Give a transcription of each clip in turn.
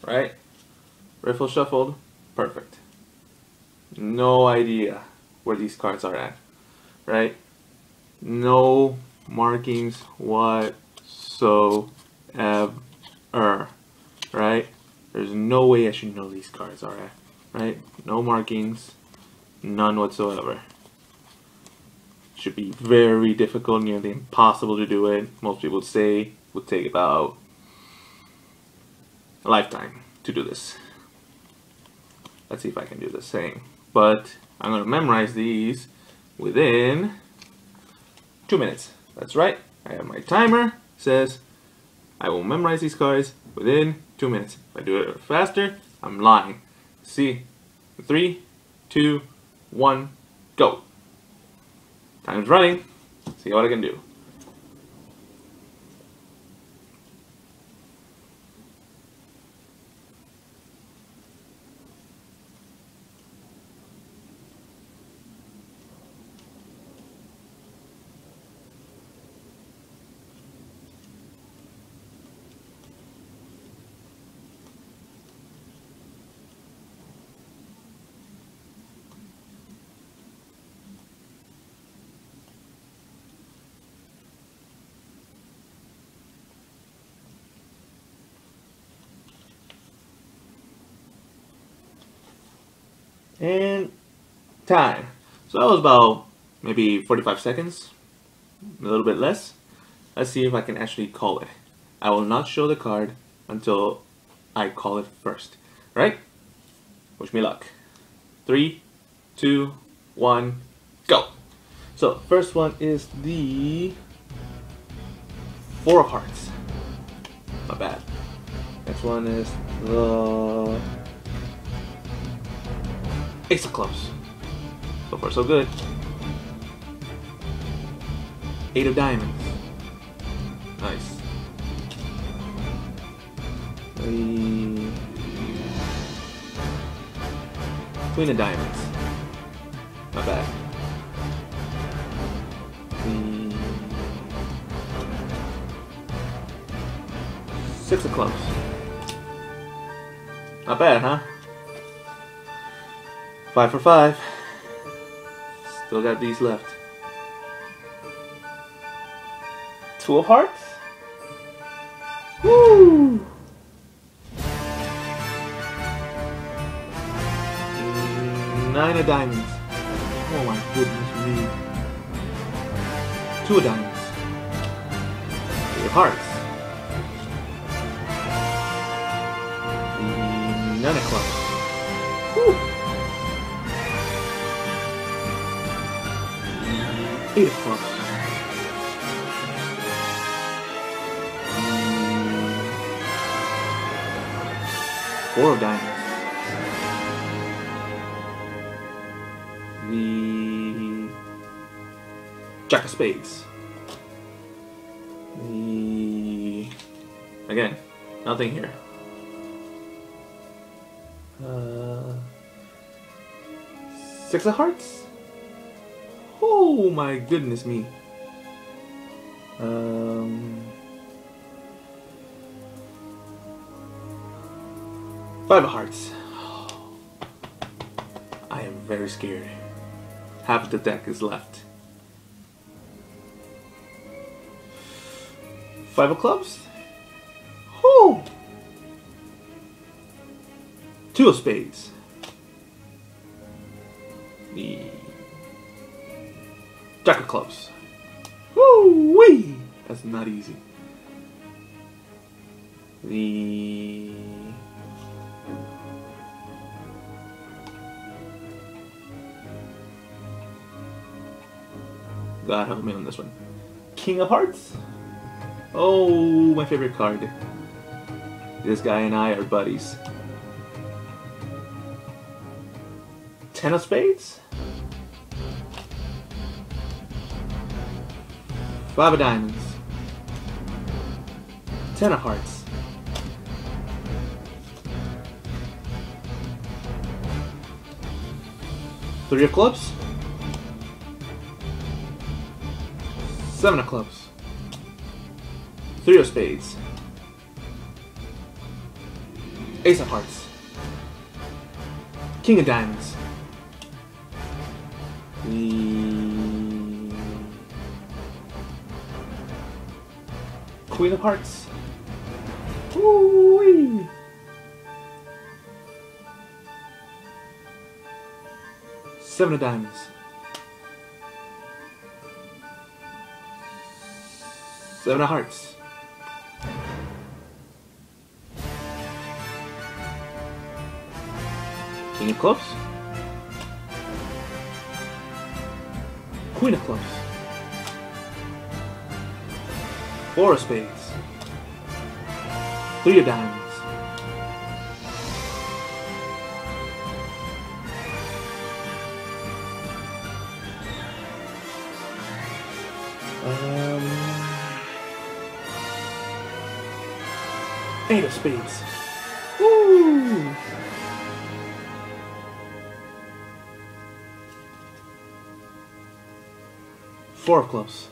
right? Riffle shuffled, perfect. No idea where these cards are at, right? No markings whatsoever, right? There's no way I should know these cards are at, right? No markings, none whatsoever. Should be very difficult, nearly impossible to do it. Most people say would take about a lifetime to do this. Let's see if I can do the same. But I'm going to memorize these within 2 minutes. That's right. I have my timer. Says I will memorize these cards within 2 minutes. If I do it faster, I'm lying. See? 3, 2, 1, go. Time's running. See what I can do. And time. So that was about maybe 45 seconds, a little bit less. Let's see if I can actually call it. I will not show the card until I call it first. Right? Wish me luck. 3, 2, 1, go. So first one is the Four of Hearts. Not bad. Next one is the Ace of Clubs. So far so good. Eight of Diamonds. Nice. Queen of Diamonds. Not bad. Six of Clubs. Not bad, huh? 5 for 5. Still got these left. Two of Hearts. Woo! Nine of Diamonds. Oh my goodness me. Two of Diamonds. Eight of Hearts. Nine of Clubs. Woo! Eight of Clubs. Four of Diamonds. The Jack of Spades. Again, nothing here. Six of Hearts. Oh my goodness me. Five of Hearts. I am very scared. Half the deck is left. Five of Clubs. Oh. Two of Spades. The Jack of Clubs. Woo wee! That's not easy. The God help me on this one. King of Hearts. Oh, my favorite card. This guy and I are buddies. Ten of Spades. Five of Diamonds. Ten of Hearts. Three of Clubs. Seven of Clubs. Three of Spades. Ace of hearts. King of diamonds. The Queen of hearts. Woo-wee. Seven of diamonds. Seven of hearts. King of clubs. Queen of clubs. Four of spades. Three of diamonds. Eight of spades. Woo! Four of clubs.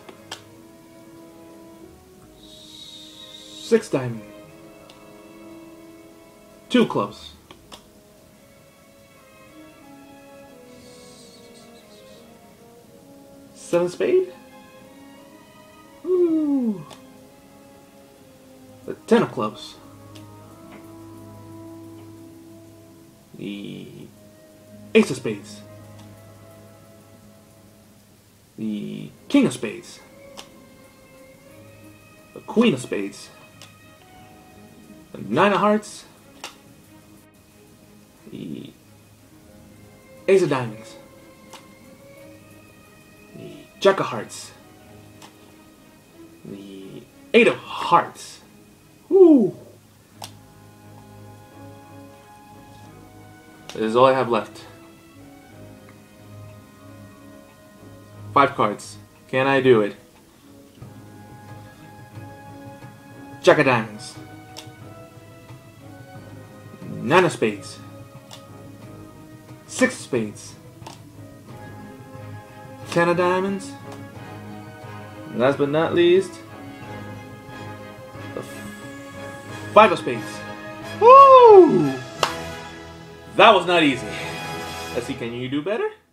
Six diamond. Two clubs. Seven spade. Ooh. The ten of clubs. The ace of spades. The king of spades. The queen of spades. The nine of hearts. The ace of diamonds. The jack of hearts. The eight of hearts. Woo! This is all I have left. 5 cards. Can I do it? Jack of diamonds. Nine of spades. Six of spades. 10 of diamonds. And last but not least, the 5 of spades. Woo! That was not easy. Let's see, can you do better?